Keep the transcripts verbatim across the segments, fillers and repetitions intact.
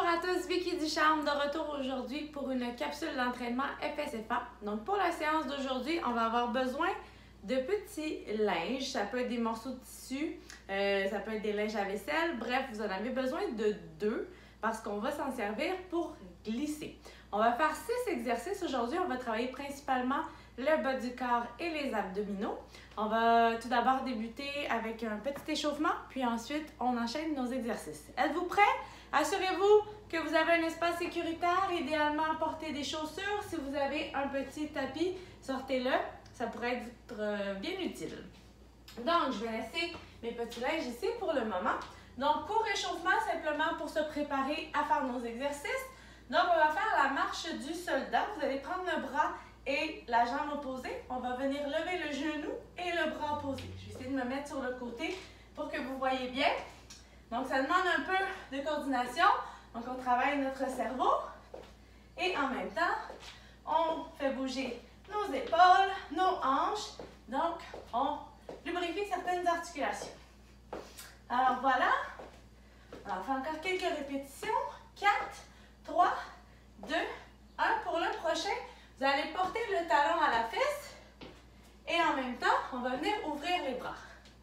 à tous, Vicky Ducharme de retour aujourd'hui pour une capsule d'entraînement F S F A. Donc pour la séance d'aujourd'hui, on va avoir besoin de petits linges. Ça peut être des morceaux de tissu, euh, ça peut être des linges à vaisselle. Bref, vous en avez besoin de deux parce qu'on va s'en servir pour glisser. On va faire six exercices aujourd'hui. On va travailler principalement le bas du corps et les abdominaux. On va tout d'abord débuter avec un petit échauffement, puis ensuite on enchaîne nos exercices. Êtes-vous prêts? Assurez-vous que vous avez un espace sécuritaire, idéalement portez des chaussures. Si vous avez un petit tapis, sortez-le, ça pourrait être bien utile. Donc, je vais laisser mes petits linges ici pour le moment. Donc, court échauffement, simplement pour se préparer à faire nos exercices. Donc, on va faire la marche du soldat. Vous allez prendre le bras et la jambe opposée. On va venir lever le genou et le bras opposé. Je vais essayer de me mettre sur le côté pour que vous voyez bien. Donc, ça demande un peu de coordination. Donc, on travaille notre cerveau. Et en même temps, on fait bouger nos épaules, nos hanches. Donc, on lubrifie certaines articulations. Alors, voilà. On va faire encore quelques répétitions. quatre, trois, deux, un. Pour le prochain, vous allez porter le talon à la fesse. Et en même temps, on va venir ouvrir les bras.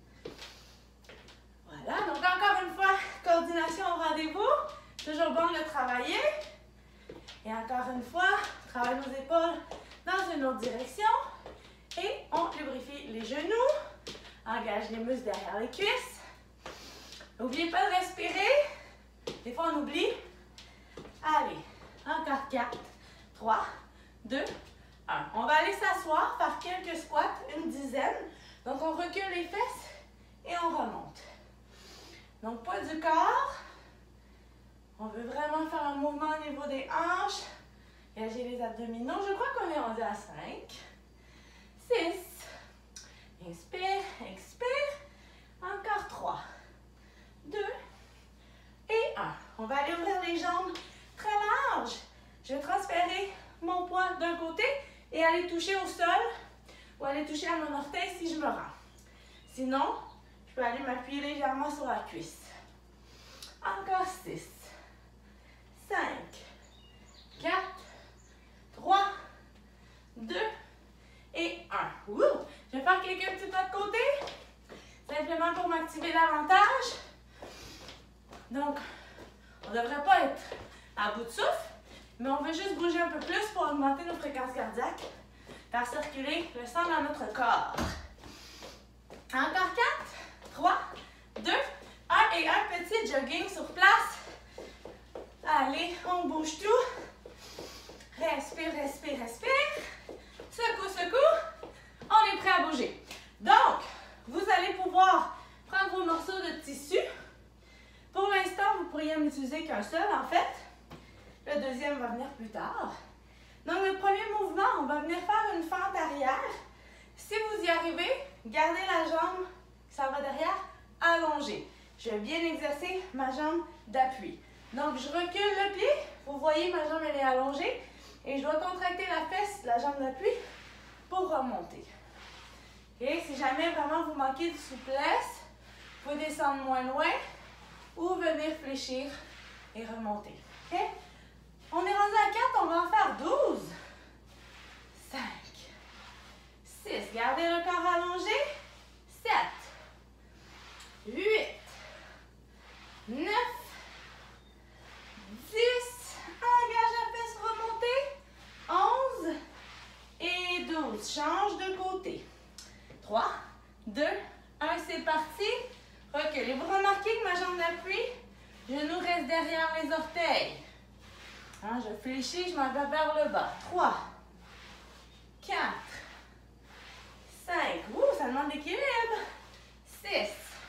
Voilà, donc encore une fois, coordination au rendez-vous. Toujours bon de le travailler. Et encore une fois, on travaille nos épaules dans une autre direction. Et on lubrifie les genoux. Engage les muscles derrière les cuisses. N'oubliez pas de respirer. Des fois, on oublie. Allez, encore quatre, trois, deux, un. On va aller s'asseoir, faire quelques squats, une dizaine. Donc, on recule les fesses et on remonte. Donc, poids du corps. On veut vraiment faire un mouvement au niveau des hanches. Engager les abdominaux. Je crois qu'on est rendu à cinq, six. Inspire, expire. Encore trois, deux et un. On va aller ouvrir les jambes très larges. Je vais transférer mon poids d'un côté et aller toucher au sol ou aller toucher à mon orteil si je me rends. Sinon, je peux aller m'appuyer légèrement sur la cuisse. Encore six, cinq, quatre, trois, deux et un. Ouh! Je vais faire quelques petits pas de côté, simplement pour m'activer davantage. Donc, on ne devrait pas être à bout de souffle, mais on veut juste bouger un peu plus pour augmenter nos fréquences cardiaques, faire circuler le sang dans notre corps. Encore quatre, trois, deux, un et un petit jogging sur place. Allez, on bouge tout. Respire, respire, respire. Secoue, secoue. On est prêt à bouger. Donc, vous allez pouvoir prendre vos morceaux de tissu. Pour l'instant, vous pourriez en utiliser qu'un seul, en fait. Le deuxième va venir plus tard. Donc, le premier mouvement, on va venir faire une fente arrière. Si vous y arrivez, gardez la jambe qui s'en va derrière allongée. Je vais bien exercer ma jambe d'appui. Donc, je recule le pied. Vous voyez, ma jambe, elle est allongée. Et je dois contracter la fesse, la jambe d'appui, pour remonter. Et si jamais vraiment vous manquez de souplesse, vous pouvez descendre moins loin ou venir fléchir et remonter. Okay? On est rendu à quatre, on va en faire douze. cinq, six, gardez le corps allongé. sept, huit, neuf, dix, engage la fesse, remontez. onze et douze. Change de côté. trois, deux, un, c'est parti. Reculez. Vous remarquez que ma jambe d'appui, genou reste derrière les orteils. Hein, je fléchis, je m'en vais vers le bas. trois, quatre, cinq. Ouh, ça demande d'équilibre. six,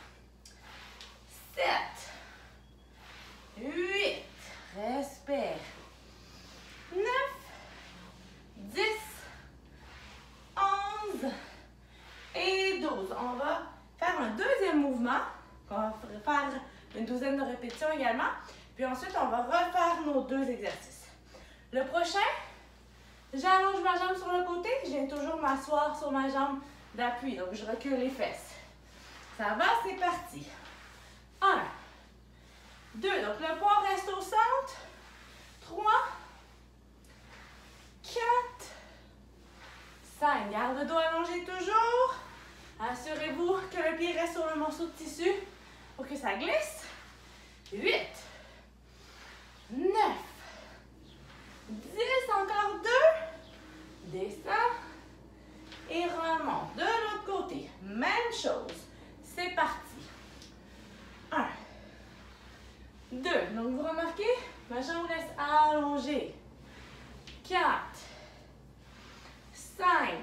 sept, huit. Respire. neuf, dix, onze et douze. On va faire un deuxième mouvement. On va faire une douzaine de répétitions également. Puis ensuite, on va refaire nos deux exercices. Le prochain, j'allonge ma jambe sur le côté. Je viens toujours m'asseoir sur ma jambe d'appui. Donc, je recule les fesses. Ça va, c'est parti. un, deux. Donc, le poids reste au centre. trois, quatre, cinq. Garde le dos allongé toujours. Assurez-vous que le pied reste sur le morceau de tissu pour que ça glisse. huit, neuf, dix, encore deux. Descends et remonte. De l'autre côté, même chose. C'est parti. un, deux. Donc, vous remarquez, ma jambe reste allongée. quatre, cinq,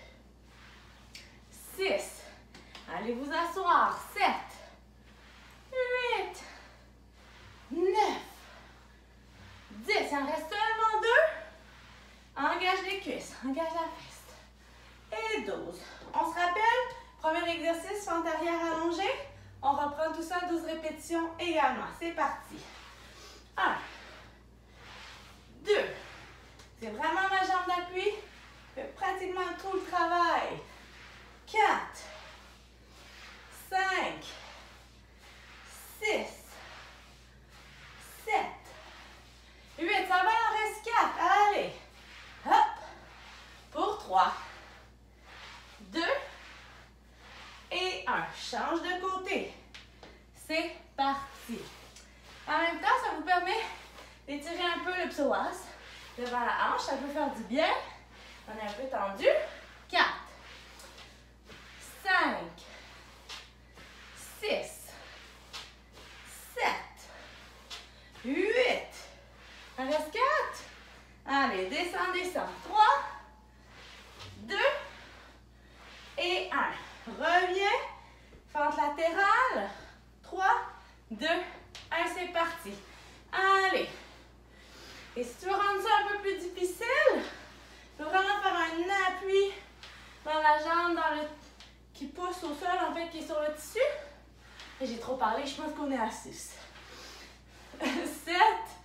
six. Allez vous asseoir. sept, huit, neuf, dix. Il en reste seulement deux. Engage les cuisses, engage la fesse. Et douze. On se rappelle, premier exercice, fente arrière allongée. On reprend tout ça, douze répétitions également. C'est parti. un, deux. C'est vraiment ma jambe d'appui. Fait pratiquement tout le travail. quatre, cinq, six, sept, huit. Ça va, il en reste quatre. Allez. Hop. Pour trois, deux et un. Change de côté. C'est parti. En même temps, ça vous permet d'étirer un peu le psoas devant la hanche. Ça peut faire du bien. On est un peu tendu. quatre, cinq, six, sept, huit. Il en reste quatre. Allez, descends, descends. trois, deux et un. Reviens. Fente latérale. trois, deux, un. C'est parti. Allez. Et si tu veux rendre ça un peu plus difficile, tu peux vraiment faire un appui dans la jambe dans le, qui pousse au sol, en fait, qui est sur le tissu. J'ai trop parlé, je pense qu'on est à six. sept,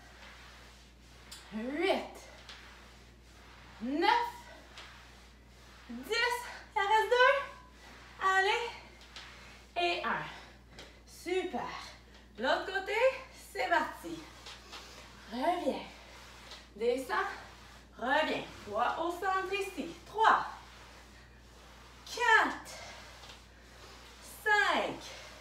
huit, neuf, dix, il en reste deux. Allez. Et un. Super. L'autre côté, c'est parti. Reviens. Descends. Reviens. Poids au centre ici. trois, quatre, cinq,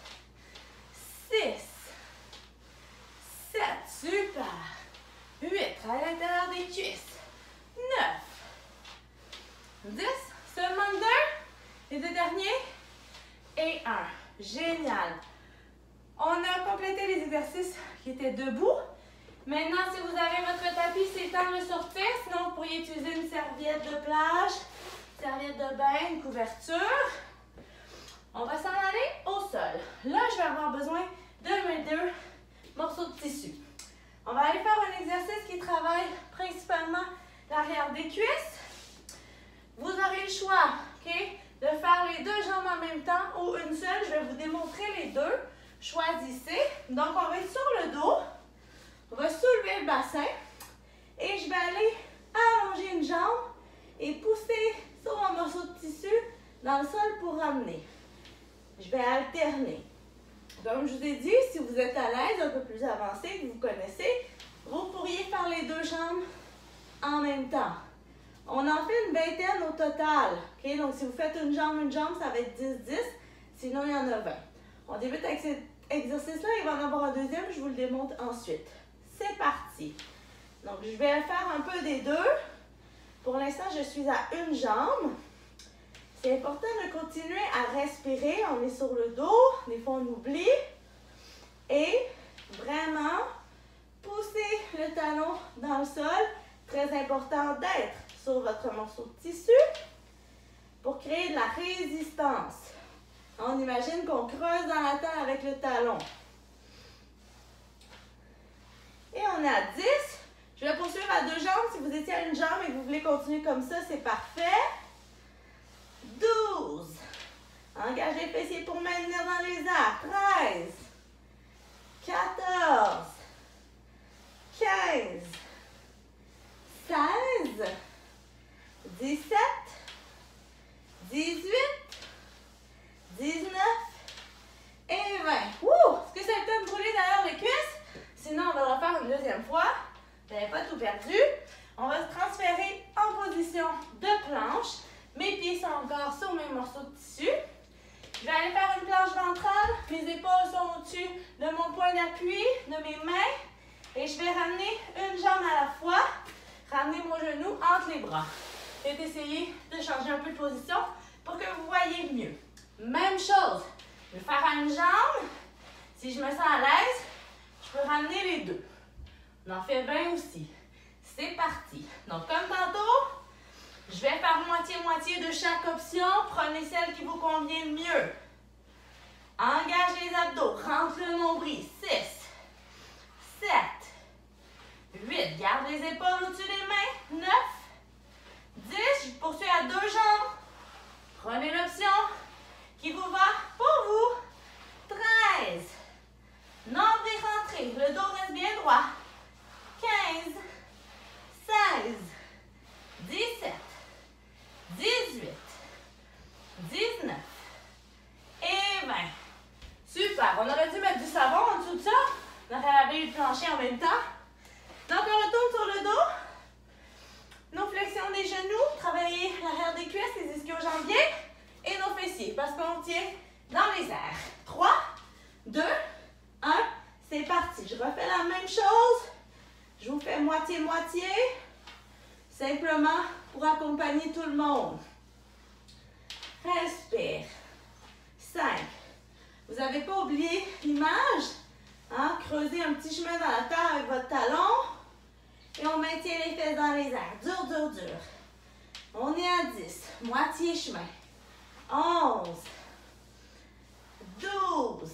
six, sept. Super. huit. À l'intérieur des cuisses. neuf, dix. Seulement deux. Les deux derniers. Et un. Génial. On a complété les exercices qui étaient debout. Maintenant, si vous avez votre tapis, c'est le temps de le sortir. Sinon, vous pourriez utiliser une serviette de plage, une serviette de bain, une couverture. On va s'en aller au sol. Là, je vais avoir besoin de mes deux morceaux de tissu. On va aller faire un exercice qui travaille principalement l'arrière des cuisses. Vous aurez le choix, OK, de faire les deux jambes en même temps ou une seule. Je vais vous démontrer les deux. Choisissez. Donc, on va être sur le dos. On va soulever le bassin. Et je vais aller allonger une jambe et pousser sur mon morceau de tissu dans le sol pour ramener. Je vais alterner. Comme je vous ai dit, si vous êtes à l'aise, un peu plus avancé, que vous connaissez, vous pourriez faire les deux jambes en même temps. On en fait une vingtaine au total. Okay? Donc, si vous faites une jambe, une jambe, ça va être dix dix. Sinon, il y en a vingt. On débute avec cet exercice-là. Il va en avoir un deuxième. Je vous le démontre ensuite. C'est parti. Donc, je vais faire un peu des deux. Pour l'instant, je suis à une jambe. C'est important de continuer à respirer. On est sur le dos. Des fois, on oublie. Et vraiment, pousser le talon dans le sol. Très important d'être sur votre morceau de tissu pour créer de la résistance. On imagine qu'on creuse dans la terre avec le talon. Et on est à dix. Je vais poursuivre à deux jambes. Si vous étiez à une jambe et que vous voulez continuer comme ça, c'est parfait. douze. Engagez les fessiers pour maintenir dans les airs. treize. quatorze. quinze. seize. dix-sept. dix-huit. dix-neuf. Et vingt. Ouh! Est-ce que ça a été brûlé derrière les cuisses? une deuxième fois. Vous n'avez pas tout perdu. On va se transférer en position de planche. Mes pieds sont encore sur mes morceaux de tissu. Je vais aller faire une planche ventrale. Mes épaules sont au-dessus de mon point d'appui, de mes mains. Et je vais ramener une jambe à la fois. Ramener mon genou entre les bras. Et essayer de changer un peu de position pour que vous voyez mieux. Même chose. Je vais faire à une jambe. Si je me sens à l'aise, je peux ramener les deux. On en fait vingt aussi. C'est parti. Donc, comme tantôt, je vais faire moitié-moitié de chaque option. Prenez celle qui vous convient le mieux. Engage les abdos. Rentre le nombril. six, sept, huit. Garde les épaules au-dessus des mains. neuf, dix. Je poursuis à deux jambes. Prenez l'option qui vous va pour vous. treize. Nombril rentré. Le dos reste bien droit. quinze, seize, dix-sept, dix-huit, dix-neuf et vingt. Super. On aurait dû mettre du savon en dessous de ça. On aurait lavé le plancher en même temps. Donc, on retourne sur le dos. Nos flexions des genoux. Travailler l'arrière des cuisses, les ischio-jambiers et nos fessiers parce qu'on tient dans les airs. trois, deux, un. C'est parti. Je refais la même chose. Je vous fais moitié-moitié. Simplement pour accompagner tout le monde. Respire. cinq. Vous n'avez pas oublié l'image. Hein? Creusez un petit chemin dans la terre avec votre talon. Et on maintient les fesses dans les airs. Dur, dur, dur. On est à dix. Moitié chemin. onze. douze.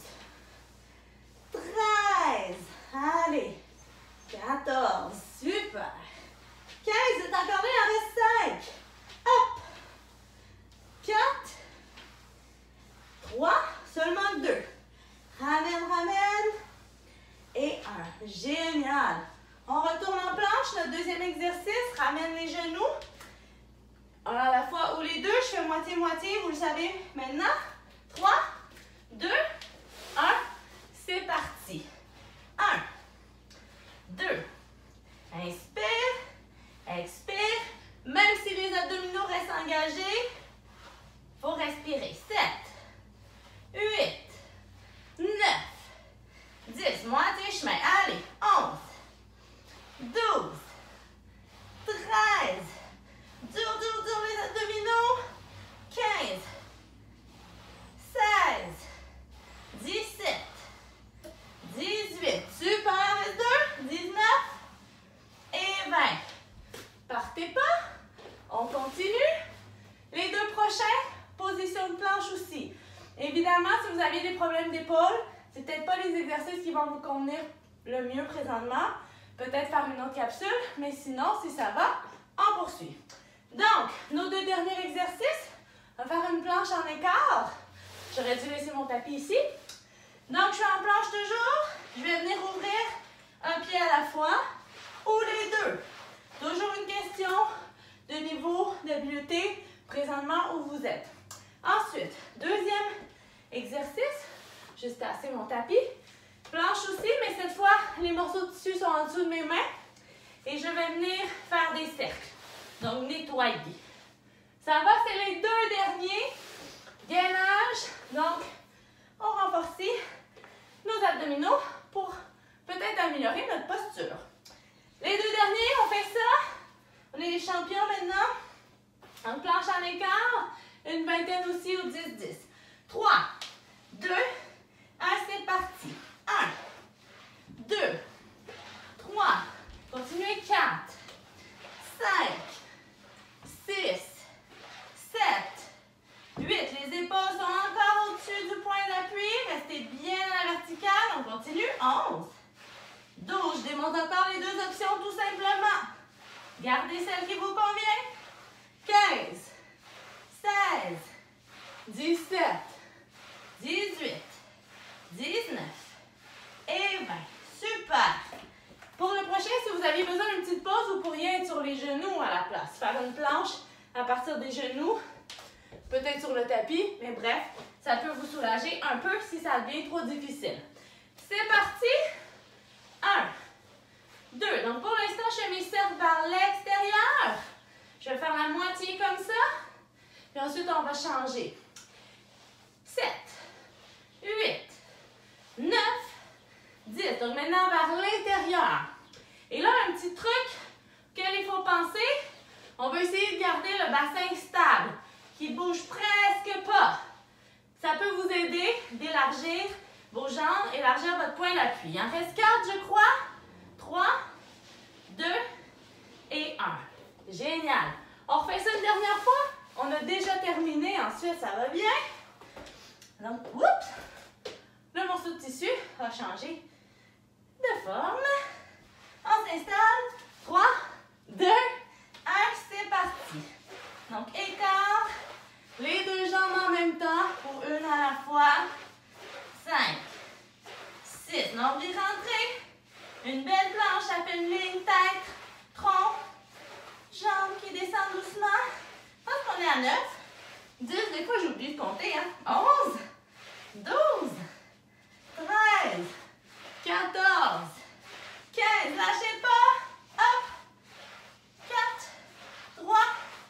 treize. Allez. quatorze. Super. quinze. C'est encore là. Il en reste cinq. Hop. quatre. trois. Seulement deux. Ramène, ramène. Et un. Génial. On retourne en planche. Notre deuxième exercice. Ramène les genoux. Un à la fois ou les deux. Je fais moitié-moitié. Vous le savez maintenant. trois, deux, un. C'est parti. un, deux. Inspire. Expire. Même si les abdominaux restent engagés, il faut respirer. sept, huit, neuf, dix. Moitié chemin. Allez. onze, douze, treize. Dur, dur, dur les abdominaux. quinze, seize, dix-sept, dix-huit. Super, reste deux. dix-neuf et vingt. Partez pas. On continue. Les deux prochains, position de planche aussi. Évidemment, si vous avez des problèmes d'épaule, c'est peut-être pas les exercices qui vont vous convenir le mieux présentement. Peut-être faire une autre capsule, mais sinon, si ça va, on poursuit. Donc, nos deux derniers exercices, on va faire une planche en écart. J'aurais dû laisser mon tapis ici. Donc, je suis en planche toujours. Je vais venir ouvrir un pied à la fois ou les deux. Toujours une question de niveau d'habileté présentement où vous êtes. Ensuite, deuxième exercice. Juste tasser mon tapis. Planche aussi, mais cette fois, les morceaux de tissu sont en dessous de mes mains. Et je vais venir faire des cercles. Donc, nettoyer. Ça va, c'est les deux derniers. Gainage. Donc, on renforce nos abdominaux pour peut-être améliorer notre posture. Les deux derniers, on fait ça. On est les champions maintenant. En planche en écart. Une vingtaine aussi ou dix dix. trois, deux, un, c'est parti. un, deux, trois. Continuez. quatre, cinq, six, sept, huit. Les épaules sont encore au-dessus du point d'appui. Restez bien à la verticale. On continue. onze, douze. Je démonte encore les deux options tout simplement. Gardez celle qui vous convient. quinze, seize, dix-sept, dix-huit, dix-neuf et vingt. Super. Pour le prochain, si vous aviez besoin d'une petite pause, vous pourriez être sur les genoux à la place. Faire une planche à partir des genoux, peut-être sur le tapis, mais bref, ça peut vous soulager un peu si ça devient trop difficile. C'est parti. un, Donc pour l'instant, je fais mes cercles vers l'extérieur. Je vais faire la moitié comme ça. Puis ensuite, on va changer. sept, huit, neuf, dix. Donc maintenant, vers l'intérieur. Et là, un petit truc auquel il faut penser, on va essayer de garder le bassin stable, qui ne bouge presque pas. Ça peut vous aider d'élargir vos jambes, élargir votre point d'appui. Il en reste quatre, je crois. trois, deux et un. Génial. On refait ça une dernière fois. On a déjà terminé. Ensuite, ça va bien. Donc, oups, le morceau de tissu va changer de forme. On s'installe. trois, deux, un, c'est parti. Donc, écart. Les deux jambes en même temps pour une à la fois. cinq, six. Nombril rentré. Une belle planche, ça fait une ligne tête, tronc, jambes qui descendent doucement. Je pense qu'on est à neuf. dix, des fois j'oublie de compter. Hein? onze, douze, treize, quatorze, quinze. Lâchez pas. Hop. quatre, trois,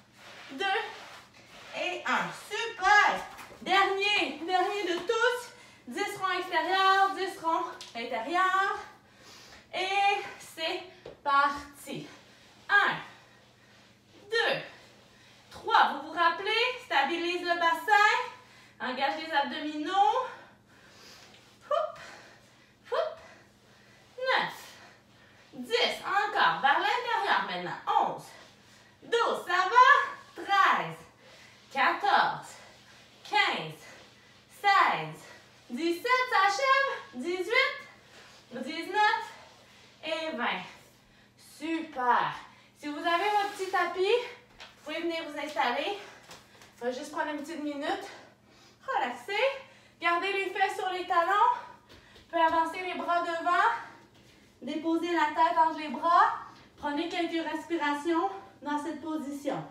deux et un. Super. Dernier, dernier de tous. dix ronds extérieurs, dix ronds intérieurs. Et c'est parti. un, deux, trois. Vous vous rappelez, stabilise le bassin, engage les abdominaux. Houp, houp. neuf, dix. Encore, vers l'intérieur maintenant. onze, douze, ça va? treize, quatorze, quinze, seize, dix-sept, ça achève? dix-huit, dix-neuf. Et vingt. Super. Si vous avez votre petit tapis, vous pouvez venir vous installer. Il va juste prendre une petite minute. Relaxer. Gardez les fesses sur les talons. Vous pouvez avancer les bras devant. Déposer la tête entre les bras. Prenez quelques respirations dans cette position.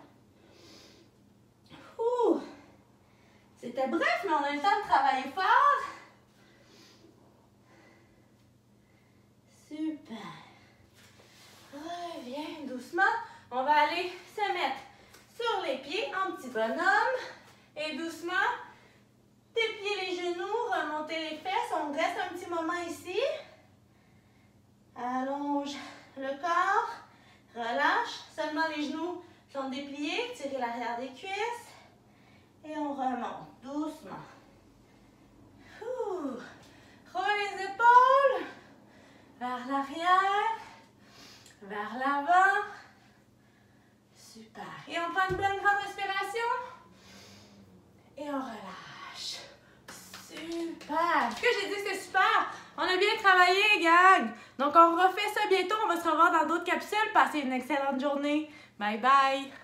Ouh. C'était bref, mais on a eu le temps de travailler fort. Super. Reviens doucement. On va aller se mettre sur les pieds en petit bonhomme. Et doucement, déplier les genoux, remonter les fesses. On reste un petit moment ici. Allonge le corps. Relâche. Seulement les genoux sont dépliés. Tirez l'arrière des cuisses. Et on remonte doucement. Ouh. Roule les épaules. Vers l'arrière, vers l'avant. Super. Et on prend une bonne grande respiration. Et on relâche. Super. Ce que j'ai dit, c'est super. On a bien travaillé, gang. Donc, on refait ça bientôt. On va se revoir dans d'autres capsules. Passez une excellente journée. Bye bye.